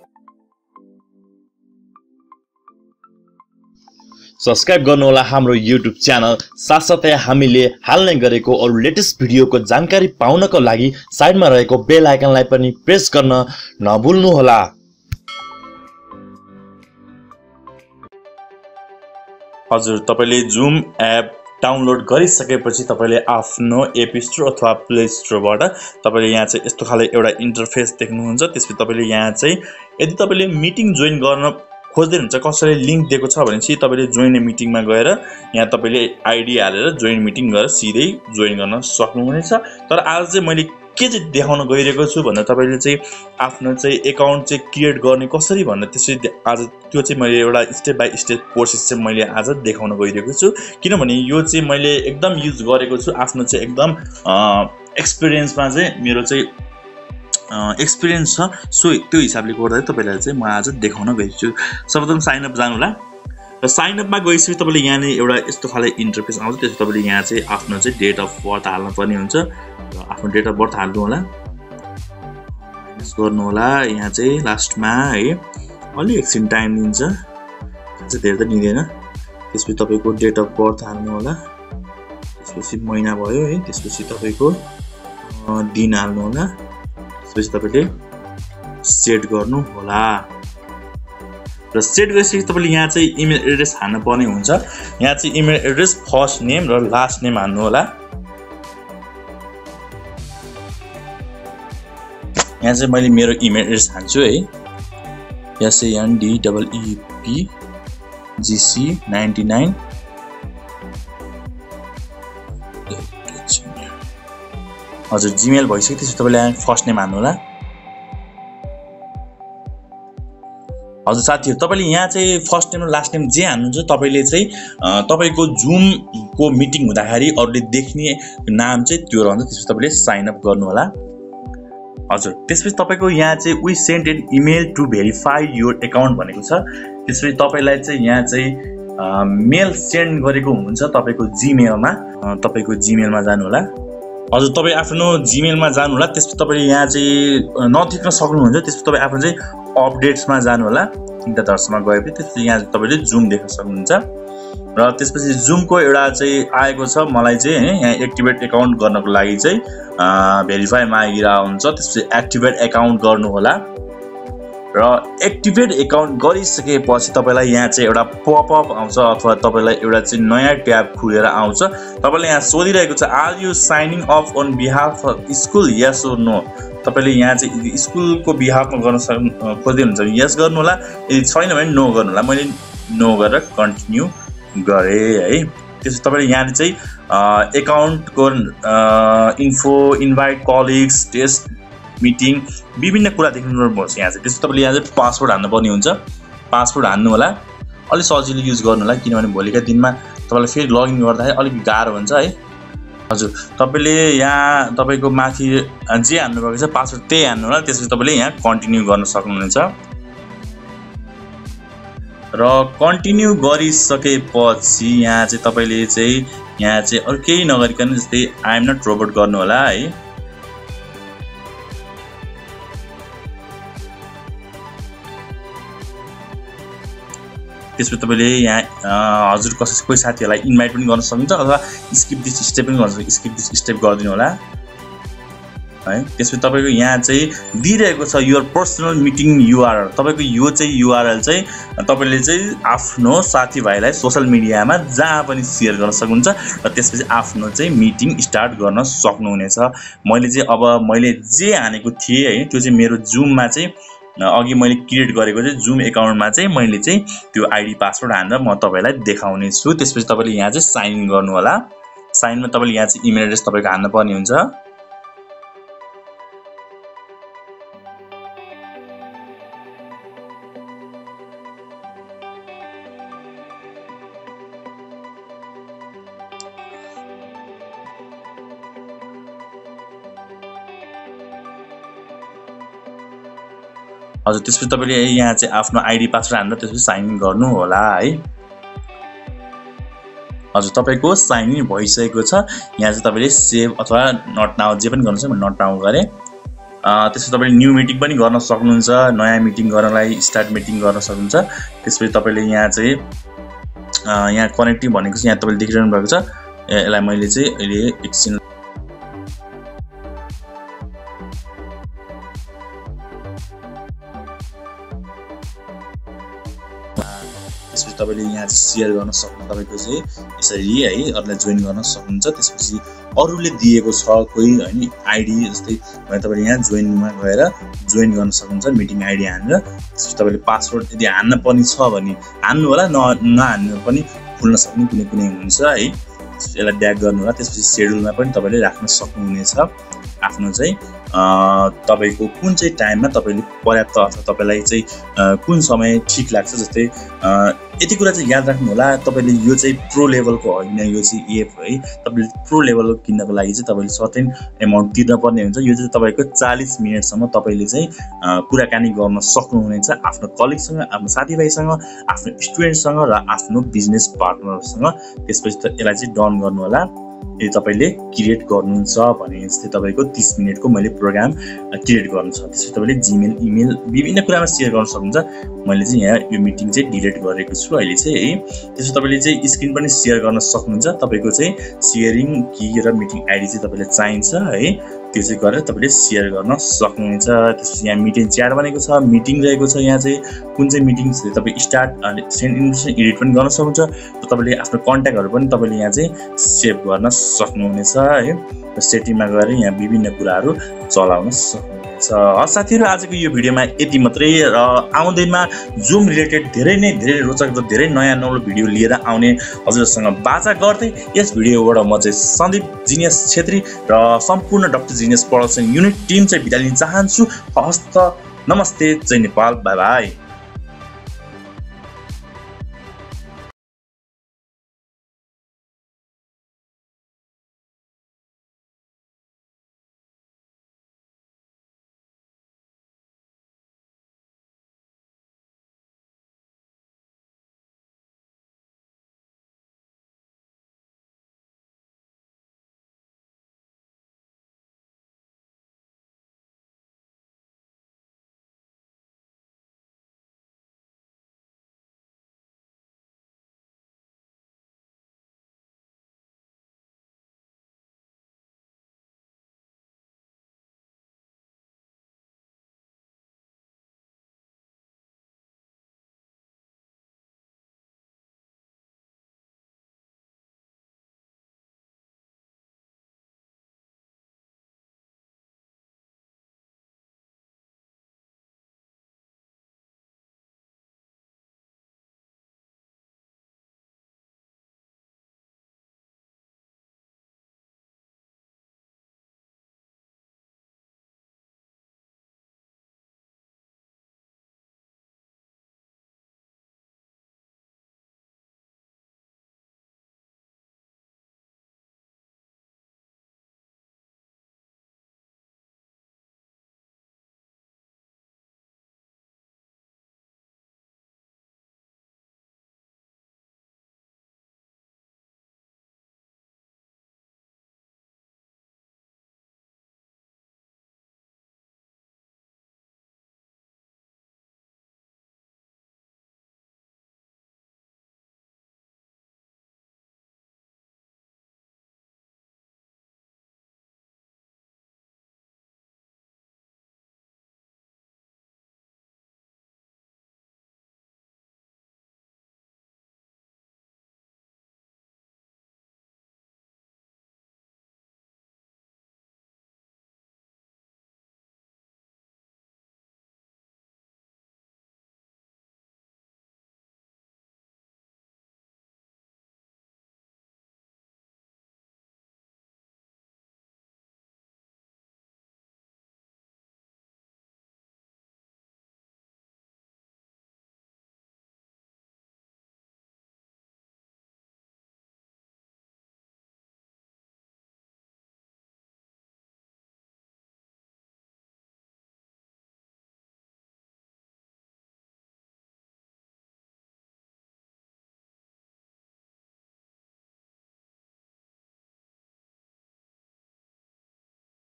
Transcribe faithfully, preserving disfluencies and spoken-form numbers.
Subscribe गर्नुहोला हाम्रो YouTube channel. साथसाथै हामीले हाल्ने गरेको अरु लेटेस्ट भिडियोको जानकारी पाउनको लागि साइडमा रहेको बेल आइकनलाई पनि प्रेस गर्न नभुल्नुहोला। हजुर, तपाईले जुम एप डाउनलोड गरिसकेपछि तपाईले आफ्नो एप स्टोर अथवा प्ले स्टोरबाट तपाईले यहाँ चाहिँ यस्तो खाले एउटा इन्टरफेस देख्नुहुन्छ। त्यसपछि तपाईले यहाँ चाहिँ यदि तपाईले मिटिङ जोइन गर्न खोज्दै हुनुहुन्छ, कसैले लिंक दिएको छ भने चाहिँ तपाईले जोइन मिटिङमा गएर यहाँ तपाईले आइडी हालेर जोइन मिटिङ गरेर सिधै जोइन गर्न सक्नुहुनेछ। तर आज चाहिँ मैले के चाहिँ देखाउन गइरहेको छु भन्दा तपाईले चाहिँ आफ्नो चाहिँ अकाउन्ट चाहिँ क्रिएट गर्ने कसरी भन्ने त्यसै आज त्यो चाहिँ मैले एउटा स्टेप बाइ स्टेप प्रोसेस चाहिँ मैले आज देखाउन गइरहेको छु। किनभने यो चाहिँ मैले एकदम युज गरेको छु, आफ्नो चाहिँ एकदम एक्सपिरियन्समा चाहिँ मेरो चाहिँ एक्सपिरियन्स छ। सो त्यो हिसाबले गर्दा तपाईलाई चाहिँ म आज देखाउन गइछु। सर्वप्रथम साइन अप जानु होला र साइन अपमा गएपछि तपाईले यहाँ नै एउटा यस्तो खाले इन्टरफेस आउँछ। त्यसपछि तपाईले यहाँ चाहिँ आफ्नो चाहिँ डेट अफ बर्थ हाल्न पर्ने हुन्छ र आफ्नो डेट अफ बर्थ हाल्नु होला, माइनस गर्नु होला। यहाँ चाहिँ लास्टमा है अलि एकछिन टाइम लिन्छ, चाहिँ धेरै त लिँदैन। त्यसपछि तपाईको डेट अफ बर्थ हाल्नु होला, त्यसपछि महिना भयो है, त्यसपछि तपाईको दिन हाल्नु होला, त्यसपछि तपाईले सेट गर्नु होला र सेट गरेपछि तपाईले यहाँ चाहिँ इमेल एड्रेस हाल्न पर्ने हुन्छ। यहाँ चाहिँ इमेल एड्रेस फर्स्ट नेम र लास्ट नेम हाल्नु होला। यहाँ चाहिँ मैले मेरो इमेल एड्रेस हाल्छु है, S N D double E P G C ninety nine. हजुर, जीमेल भइसक्यो। त्यसपछि तपाईले फर्स्ट नेम हाल्नु होला। हजुर साथीहरु, तपाईले यहाँ चाहिँ फर्स्ट नेम र लास्ट नेम जे हाल्नुहुन्छ तपाईले चाहिँ तपाईको जुम को मिटिङ हुँदाखेरि अरूले देख्ने नाम चाहिँ त्यो रहन्छ। त्यसपछि तपाईले साइन अप गर्नु होला। हजुर, त्यसपछि तपाईको यहाँ चाहिँ we send an email to verify your account भनेको छ। त्यसपछि तपाईलाई चाहिँ यहाँ चाहिँ मेल सेन्ड गरेको हुन्छ तपाईको जीमेलमा। तपाईको जीमेलमा जानु होला। हजुर, तपाई आफ्नो जीमेलमा जानु होला। त्यसपछि तपाईले यहाँ चाहिँ नदेख्न सक्नुहुन्छ। त्यसपछि तपाई आफ्नो चाहिँ अपडेट्समा जानु होला। तीनटा दर्शनमा गएपछि त्यसपछि यहाँ तपाईले जुम देख्न सक्नुहुन्छ र त्यसपछि जुमको एउटा चाहिँ आएको छ मलाई चाहिँ है, यहाँ एक्टिभेट अकाउन्ट गर्नको लागि चाहिँ भेरिफाई मागिरा हुन्छ। त्यसपछि एक्टिभेट अकाउन्ट गर्नु होला र एक्टिभेट अकाउन्ट गरिसकेपछि तपाईलाई यहाँ चाहिँ एउटा पपअप आउँछ अथवा तपाईलाई एउटा चाहिँ नयाँ ट्याब खुलेर आउँछ। तपाईले यहाँ सोधिरहेको छ are you signing off on behalf of school, yes or no. तपाईले यहाँ चाहिँ स्कुलको बिहाफमा गर्न सक्नु खोज्दै हुनुहुन्छ भने यस गर्नु होला, यदि छैन भने नो गर्नु होला। मैले नो गरेर कन्टिन्यू गरे है। त्यसपछि तपाईले यहाँ चाहिँ अकाउन्टको info, invite colleagues, test meeting विभिन्न कुरा देख्नुपर्छ यहाँ चाहिँ। त्यसपछि तपाईले यहाँ चाहिँ पासवर्ड हाल्नु पर्ने हुन्छ। पासवर्ड हाल्नु होला, अलि सजिलो युज गर्नु होला किनभने भोलिका दिनमा तपाईलाई फेरि लगइन गर्दाखेरि अलिक गाह्रो हुन्छ है। हजुर, तपाईले यहाँ तपाईको माथि जे हाल्नु भएको छ पासवर्ड त्यही हाल्नु होला। त्यसपछि तपाईले यहाँ कन्टिन्यू गर्न सक्नुहुन्छ र कन्टिन्यू गरिसकेपछि यहाँ चाहिँ तपाईले चाहिँ यहाँ चाहिँ अरु केही नगरिकन जस्तै आई एम नट रोबोट गर्नु होला है। त्यसपछि तपाईले यहाँ हजुर कसै कोही साथीहरुलाई इन्भाइट पनि गर्न सक्नुहुन्छ अथवा स्किप दिस स्टेप पनि गर्न सक्नुहुन्छ। स्किप दिस स्टेप गरिदिनु होला है। त्यसपछि तपाईको यहाँ चाहिँ दिइरहेको छ योर पर्सनल मिटिङ युआरएल। तपाईको यो चाहिँ युआरएल चाहिँ तपाईले चाहिँ आफ्नो साथीभाइलाई सोशल मिडियामा जहाँ पनि शेयर गर्न सक्नुहुन्छ र त्यसपछि आफ्नो चाहिँ मिटिङ स्टार्ट गर्न सक्नुहुनेछ। मैले चाहिँ अब मैले जे हानेको थिएँ है त्यो चाहिँ मेरो जुममा चाहिँ अघि मैले क्रिएट गरेको चाहिँ जुम अकाउन्टमा चाहिँ मैले चाहिँ त्यो आइडी पासवर्ड हालेर म तपाईलाई देखाउने छु। त्यसपछि तपाईले यहाँ चाहिँ साइन इन गर्नु होला। साइनमा तपाईले यहाँ चाहिँ इमेल एड्रेस तपाईको हाल्न पर्ने हुन्छ। हजुर, त्यसपछि तपाईले यहाँ चाहिँ आफ्नो आइडी पासवर्ड हालेर त्यसपछि साइन इन गर्नु होला है। हजुर, तपाईको साइन इन भइसकेको छ। यहाँ चाहिँ तपाईले सेभ अथवा नट नाउ जे पनि गर्नुहुन्छ, म नट नाउ गरे। त्यसपछि तपाईँले न्यू मिटिङ पनि गर्न सक्नुहुन्छ, नयाँ मिटिङ गर्नलाई स्टार्ट मिटिङ गर्न सक्नुहुन्छ। त्यसपछि तपाईँले यहाँ चाहिँ यहाँ कनेक्टिङ भनेको चाहिँ यहाँ तपाईँले देखिरहनु भएको छ। यसलाई मैले चाहिँ अहिले एकछिन त्यसपछि तपाईँले यहाँ चाहिँ सेयर गर्न सक्नुहुन्छ। तपाईँको चाहिँ यसरी है अरूलाई जोइन गर्न सक्नुहुन्छ। त्यसपछि अरूले दिएको छ कोही होइन आइडी, जस्तै भने तपाईँले यहाँ जोइनमा गएर जोइन गर्न सक्नुहुन्छ मिटिङ आइडी हानेर। त्यसपछि तपाईँले पासवर्ड यदि हान्न पनि छ भने हान्नु होला, न नहान्नु पनि खुल्न सक्ने कुनै कुनै हुन्छ है। यसलाई ब्याक गर्नु होला। त्यसपछि सेड्युलमा पनि तपाईँले राख्न सक्नुहुनेछ आफ्नो चाहिँ तपाईको कुन चाहिँ टाइममा तपाईँले पर्याप्त अथवा तपाईँलाई चाहिँ कुन समय ठिक लाग्छ। जस्तै यति कुरा चाहिँ याद राख्नु होला, तपाईँले यो चाहिँ प्रो लेभलको होइन, यो चाहिँ एप है। तपाईँले प्रो लेभलको किन्नको लागि चाहिँ तपाईँले सर्टेन एमाउन्ट तिर्न पर्ने हुन्छ। यो चाहिँ तपाईँको चालीस मिनटसम्म तपाईँले चाहिँ कुराकानी गर्न सक्नुहुनेछ आफ्नो कलिगसँग, आफ्नो साथीभाइसँग, आफ्नो स्टुडेन्टसँग र आफ्नो बिजनेस पार्टनरसँग। त्यसपछि त यसलाई चाहिँ डन गर्नु होला। यदि तपाईँले क्रिएट गर्नुहुन्छ भने जस्तै तपाईँको तीस मिनटको मैले प्रोग्राम क्रिएट गर्नु छ। त्यसपछि तपाईँले जिमेल इमेल विभिन्न कुरामा सेयर गर्न सक्नुहुन्छ। मैले चाहिँ यहाँ यो मिटिङ चाहिँ डिलिट गरेको छु अहिले चाहिँ है। त्यसपछि तपाईँले चाहिँ स्क्रिन पनि सेयर गर्न सक्नुहुन्छ। तपाईँको चाहिँ सेयरिङ की र मिटिङ आइडी चाहिँ तपाईँलाई चाहिन्छ है, त्यो चाहिँ गरेर तपाईँले सेयर गर्न सक्नुहुन्छ। त्यसपछि यहाँ मिटिङ च्याट बनेको छ, मिटिङ रहेको छ। यहाँ चाहिँ कुन चाहिँ मिटिङ तपाईँ स्टार्ट सेन्ड इन्भिटेसन एडिट पनि गर्न सक्नुहुन्छ। र तपाईँले आफ्नो कन्ट्याक्टहरू पनि तपाईँले यहाँ चाहिँ सेभ गर्न सक्नुहुनेछ है। र सेटिङमा गएर यहाँ विभिन्न कुराहरू चलाउन सक्नुहुनेछ। हस् साथीहरू, आजको यो भिडियोमा यति मात्रै। र आउँदैमा जुम रिलेटेड धेरै नै धेरै रोचक र धेरै नयाँ नौलो भिडियो लिएर आउने हजुरसँग बाचा गर्दै यस भिडियोबाट म चाहिँ सन्दीप जिनियस छेत्री र सम्पूर्ण doctor Genius production unit team चाहिँ बिदा लिन चाहन्छु। हस्त नमस्ते, जय नेपाल, बाई बाई।